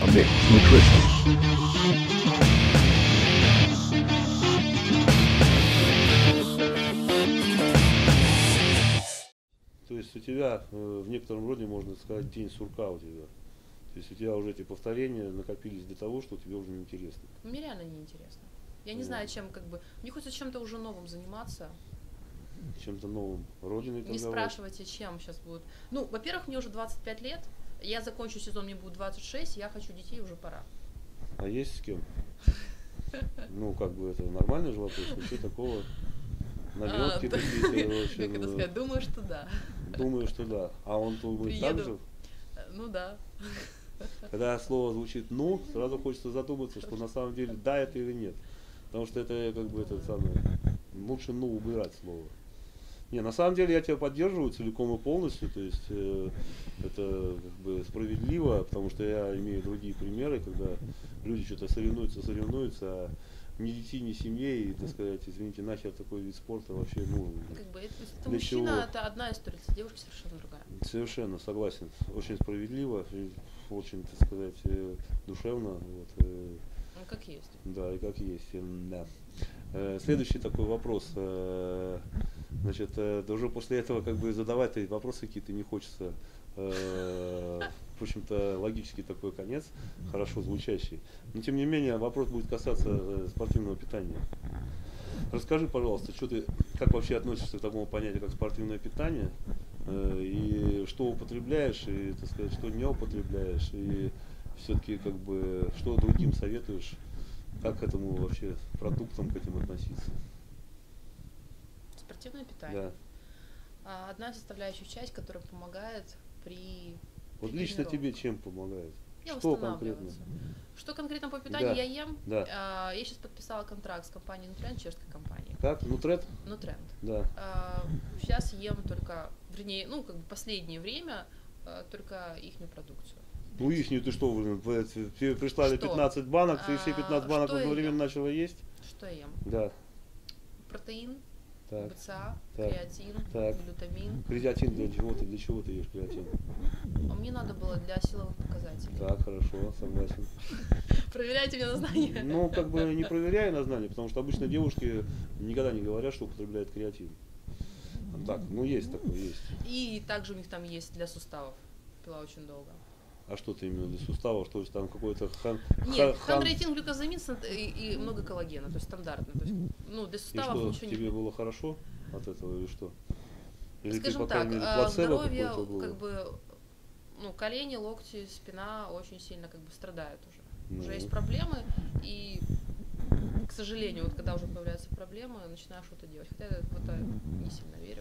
Mix Nutrition. То есть у тебя в некотором роде, можно сказать, день сурка у тебя. То есть у тебя уже эти повторения накопились для того, что тебе уже неинтересно. Мне реально неинтересно. Я не знаю, чем как бы... Мне хочется чем-то уже новым заниматься. Чем-то новым. Родиной Не торговать. спрашивайте, чем сейчас будет. Ну, во-первых, мне уже 25 лет. Я закончу сезон, мне будет 26, я хочу детей, уже пора. А есть с кем? Ну, как бы это нормальный же вопрос, ничего такого. Налетки какие-то вообще. Как это сказать? Думаю, что да. Думаю, что да. А он думает так же? Ну да. Когда слово звучит «ну», сразу хочется задуматься, что на самом деле да это или нет. Потому что это как бы это самое, лучше «ну» убирать слово. Не, на самом деле я тебя поддерживаю целиком и полностью, то есть это как бы справедливо, потому что я имею другие примеры, когда люди что-то соревнуются, а ни детей, ни семьи, и, так сказать, извините, нахер такой вид спорта вообще, ну, Как бы это для мужчина, чего? это одна история, это девушка совершенно другая. Совершенно согласен, очень справедливо, и очень, так сказать, душевно, вот, Ну, как есть. да, и как есть, да. Следующий такой вопрос. Значит, да уже после этого как бы задавать вопросы какие-то не хочется. В общем-то, логический такой конец, хорошо звучащий. Но тем не менее, вопрос будет касаться спортивного питания. Расскажи, пожалуйста, что ты, как вообще относишься к такому понятию, как спортивное питание, и что употребляешь, и, так сказать, что не употребляешь, и все-таки как бы что другим советуешь, как к этому вообще продуктам к этим относиться? Спортивное питание. Да. Одна составляющая часть, которая помогает при Вот лично тебе тренировках. чем помогает? Я Что конкретно? восстанавливаться. Что конкретно по питанию Да. я ем? Да. Я сейчас подписала контракт с компанией Nutrend, чешской компанией. Как? Нутред? Nutrend. Да. Сейчас ем только, вернее, ну, как бы последнее время только ихнюю продукцию. Ну ихнюю ты что, блин, тебе прислали Что? 15 банок, ты все 15 банок Что я одновременно ем? начала есть? Что я ем? Да. Протеин, Так. БЦА, Так. креатин, Так. глютамин. Креатин для чего ты ешь креатин? Мне надо было для силовых показателей. Так, хорошо, согласен. Проверяйте меня на знания. Ну, как бы не проверяя на знание, потому что обычно девушки никогда не говорят, что употребляют креатин. Так, ну есть такое, есть. И также у них там есть для суставов. Пила очень долго. А что ты именно для суставов, что есть там какой-то Нет, хондроитин, глюкозамин и много коллагена, то есть стандартно. То есть, ну, для И суставов что, ничего тебе не... было хорошо от этого или что? Или Скажем ты, по так, крайней мере, плацебо здоровье, какое-то было? как бы, ну, колени, локти, спина очень сильно как бы страдают уже. Ну. Уже есть проблемы, и, к сожалению, вот когда уже появляются проблемы, начинаешь что-то делать. Хотя я в это не сильно верю.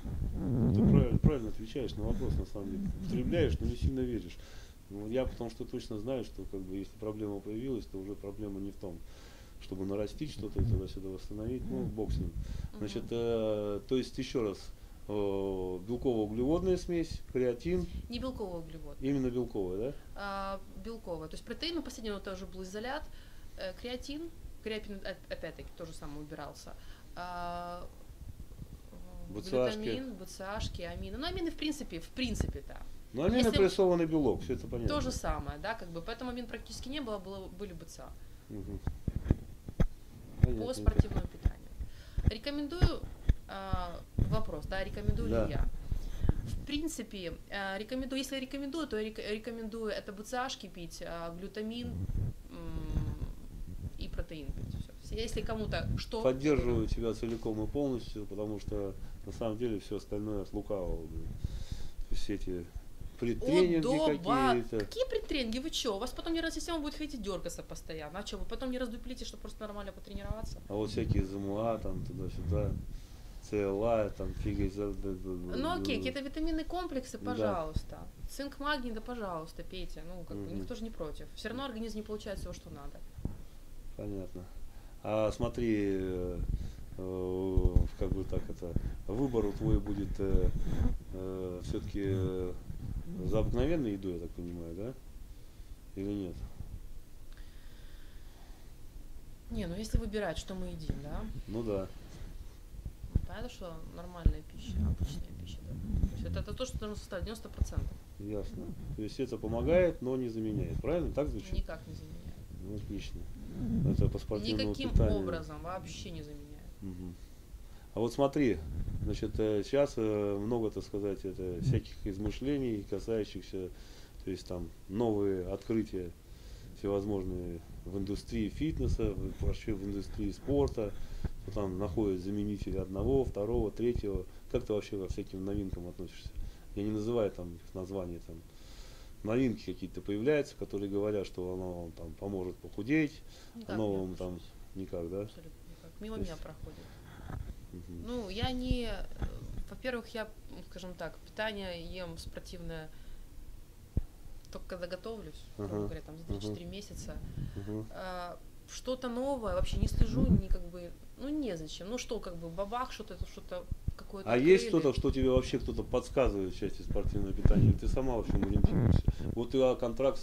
Ты правильно отвечаешь на вопрос, на самом деле. Употребляешь, но не сильно веришь. Ну, я потому что точно знаю, что как бы, если проблема появилась, то уже проблема не в том, чтобы нарастить что-то и туда-сюда восстановить, ну, бог с ним. Значит, то есть еще раз, белково-углеводная смесь, креатин. Не белковый углевод. Именно белковая, да? Белковая. То есть протеин, у последнего тоже был изолят, креатин опять-таки тоже самое убирался. Глютамин, БЦАшки, амины. Ну, амины в принципе-то. Ну, аминопрессованный белок, все это понятно. То же самое, да, как бы, поэтому амин практически не было, были БЦА. Угу. По спортивному питанию. Рекомендую, вопрос, да, рекомендую ли я? В принципе, рекомендую, если я рекомендую, то я рекомендую это БЦАшки пить, глютамин и протеин пить. Все. Если кому-то что... Поддерживаю тебя целиком и полностью, потому что на самом деле все остальное от лукавого. Все эти предтренинги какие-то. Какие предтренинги? Вы что? У вас потом нервная система будет ходить и дергаться постоянно. А что, вы потом не раздуплите, чтобы просто нормально потренироваться? А вот всякие ЗМА, там туда-сюда, ЦЛА, там фига. Ну окей, какие-то витаминные комплексы, пожалуйста. Да. Цинк, магний, да пожалуйста, пейте. Ну, как бы никто же не против. Все равно организм не получает всего, что надо. Понятно. А смотри, как бы так это, выбор твой будет все-таки за обыкновенной едой, я так понимаю, да? Или нет? Не, ну если выбирать, что мы едим, да? Ну да. Понятно, что нормальная пища, обычная пища, да? полностью. Это то, что нужно составить 90%. Ясно. То есть это помогает, но не заменяет. Правильно? Так звучит? Никак не заменяет. Ну, отлично. Это по спортивному Никаким питанию. образом вообще не заменяет. Угу. А вот смотри, значит, сейчас много, так сказать, это всяких измышлений, касающихся, то есть там новые открытия всевозможные в индустрии фитнеса, вообще в индустрии спорта, что там находят заменители одного, второго, третьего. Как ты вообще ко всяким новинкам относишься? Я не называю там их названия, там новинки какие-то появляются, которые говорят, что оно вам там поможет похудеть, Никак оно не вам там никак, да? Абсолютно никак. Мимо То меня есть- проходит. Мгм. Ну, я не... Во-первых, я, скажем так, питание ем спортивное только когда готовлюсь, грубо Ага, говоря, там за 3-4 месяца. Мгм. Что-то новое, вообще не слежу, ни как бы, ну незачем. Ну что, как бы бабах, что-то какое-то А есть открыли. что-то, что тебе вообще кто-то подсказывает в части спортивного питания, или ты сама вообще ориентируешься? Вот ты контракт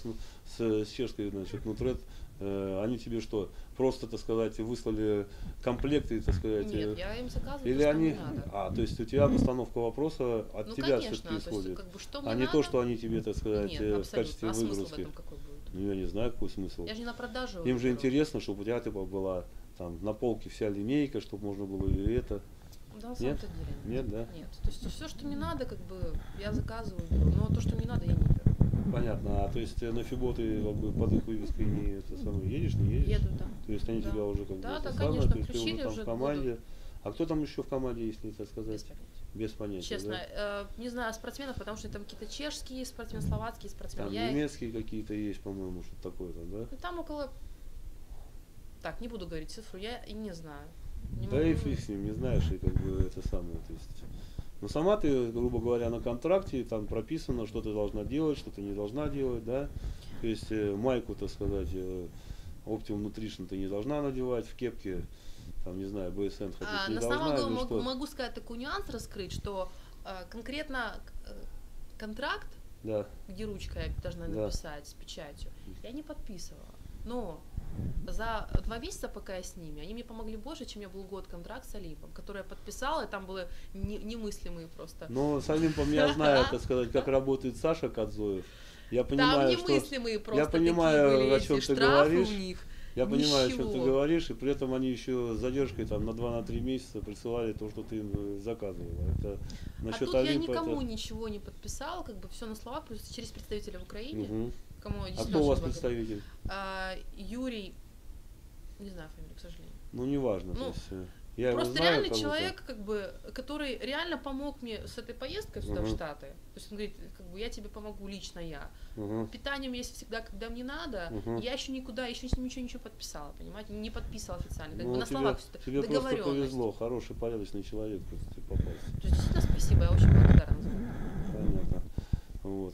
с чешской, значит, Нутред, они тебе что, просто, так сказать, выслали комплекты, так сказать? Нет, я им заказываю, Или то, что они, мне надо. то есть у тебя постановка вопроса от Ну, тебя конечно, все-таки то есть, исходит, как бы, что мне а не надо? то, что они тебе, так сказать, Нет, в абсолютно. качестве А смысл в выгрузки. этом какой будет? Ну, я не знаю, какой смысл. Я же не на продажу. Им же беру. интересно, чтобы у тебя типа была там на полке вся линейка, чтобы можно было и это. Да, на Нет? самом-то деле. Нет, да? Нет. То есть все, что мне надо, как бы я заказываю, беру. Но то, что не надо, я не беру. Понятно. А то есть на ФИБО ты как бы под их вывеской не это самое едешь, не едешь? Еду, да. То есть они Да. тебя уже как бы Да, это да, самое, конечно, то есть ты включили уже там уже в команде. А кто там еще в команде, если так сказать? Без понятия. Без понятия. Честно, Да? не знаю спортсменов, потому что там какие-то чешские спортсмены, словацкие спортсмены. Там Я их- немецкие какие-то есть, по-моему, что-то такое там, да? Ну, там около... Так, не буду говорить цифру, я и не знаю. Не Да и могу- фиг с ним, не знаешь, и как бы это самое, то есть. Но сама ты, грубо говоря, на контракте, там прописано, что ты должна делать, что ты не должна делать, да? То есть майку, так сказать, Optimum Nutrition ты не должна надевать, в кепке, там, не знаю, BSN ходить не на должна, самом деле или могу, что? могу сказать такой нюанс раскрыть, что конкретно контракт, Да, где ручкой я должна Да. написать с печатью, я не подписывала. Но за 2 месяца, пока я с ними, они мне помогли больше, чем я был год контракт с Олимпом, который я подписала, и там были немыслимые просто. но с Олимпом я знаю, так сказать, как работает Саша Кадзоев. Я понимаю, Там что... немыслимые просто понимаю, такие были о чем эти ты штрафы говоришь. у них. Я понимаю, о чем ты Ничего. говоришь, и при этом они еще с задержкой там на 2-3 месяца присылали то, что ты им заказывала. Это А насчет тут я Олимпа. никому ничего не подписала, как бы все на словах, плюс через представителя в Украине, Мгм. кому я А действительно кто у вас очень благодарна. представитель? Юрий, не знаю фамилию, к сожалению. Ну, неважно. Ну, то есть, я его Просто знаю, реально кого-то. человек, как бы, который реально помог мне с этой поездкой сюда, в Мгм. Штаты. То есть он говорит, как бы, я тебе помогу лично я. Мгм. Питанием есть всегда, когда мне надо. Мгм. Я еще никуда, еще с ним ничего подписала, понимаете? Не подписывала официально. Как Ну, бы на тебе, словах всё, тебе просто договоренность. повезло, хороший, порядочный человек просто тебе попался. То есть, действительно спасибо, я очень благодарна за это. Понятно. Вот.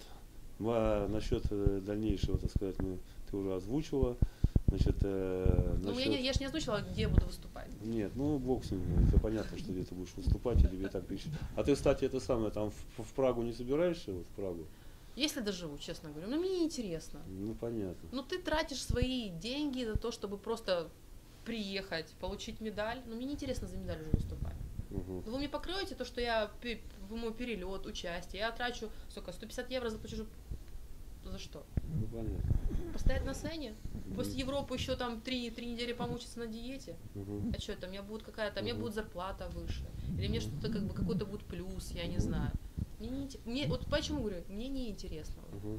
А насчет дальнейшего, так сказать, ты уже озвучила. Значит, Ну, я же не озвучила, где я буду выступать. Нет, ну бог с ним, это понятно, что где ты будешь выступать, и тебе так пишут. А ты, кстати, это самое, там в Прагу не собираешься, вот в Прагу? Если доживу, честно говорю, но мне неинтересно. Ну, понятно. Ну, ты тратишь свои деньги за то, чтобы просто приехать, получить медаль. Но мне неинтересно за медаль уже выступать. Угу. Вы мне покроете то, что я в мой перелет, участие, я трачу, сколько, 150 евро заплачу за что? Ну, понятно. Постоять на сцене? После Европы еще там 3 недели помучиться на диете? Угу. А что, там у меня будет какая-то, у меня Мгм. будет зарплата выше? Или мне что-то, как бы, какой-то будет плюс, я не знаю. Мне вот почему говорю, мне не интересно. Угу.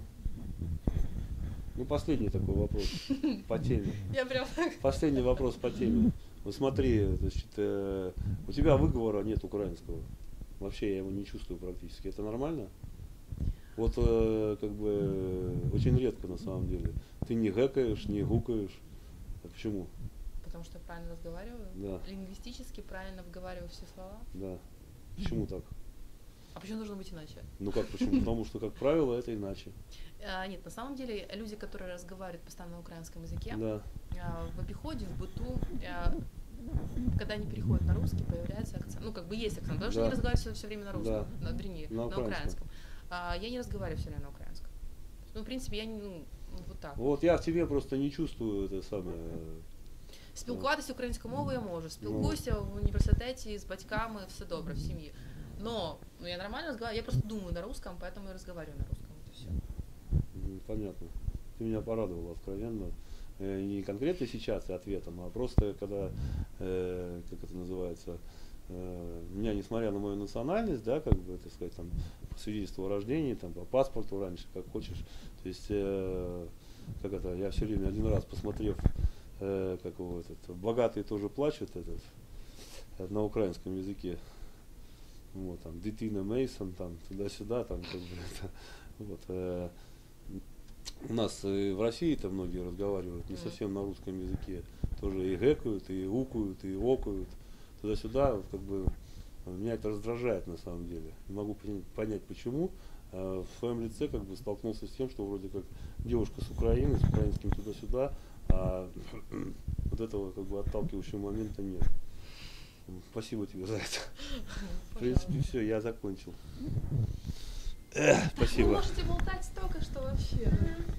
Ну, последний такой вопрос по теме. Я прям так... Последний вопрос по теме. Вот смотри, значит, у тебя выговора нет украинского. Вообще я его не чувствую практически. Это нормально? Вот как бы очень редко на самом деле. Ты не гэкаешь, не гукаешь. А почему? Потому что я правильно разговариваю, Да. лингвистически правильно выговариваю все слова. Да. Почему так? А почему должно быть иначе? Ну как почему? Потому что, как правило, это иначе. Нет, на самом деле люди, которые разговаривают постоянно на украинском языке, Да. в обиходе, в быту, когда они переходят на русский, появляется акцент. Ну, как бы есть акцент, потому что Да. они разговаривают все время на русском, Да. вернее, На на украинском. украинском. Я не разговариваю все время на украинском. Ну, в принципе, я не, вот так. Вот я в тебе просто не чувствую это самое. Спілкуватися українською мовою я можу. Спілкуюся в університеті з батьками, все добре, в сім'ї. Но я нормально разговариваю, я просто думаю на русском, поэтому и разговариваю на русском. Это все. Понятно. Ты меня порадовала откровенно. Не конкретно сейчас ответом, а просто когда, как это называется, меня, несмотря на мою национальность, да, как бы, так сказать, там, по свидетельству о рождении, там, по паспорту раньше, как хочешь, то есть, как это, я все время один раз посмотрев, как его, «Богатые тоже плачут», на украинском языке, вот, там, Дитина Мейсон, там, туда-сюда, там, как бы, это, вот, у нас в России-то многие разговаривают не совсем на русском языке, тоже и гэкают, и укают, и окают, туда-сюда, вот, как бы, меня это раздражает на самом деле. Не могу понять почему. В своем лице как бы столкнулся с тем, что вроде как девушка с Украины, с украинским туда-сюда, а вот этого как бы отталкивающего момента нет. Спасибо тебе за это. В принципе, все, я закончил. Спасибо. Вы можете болтать столько, что вообще.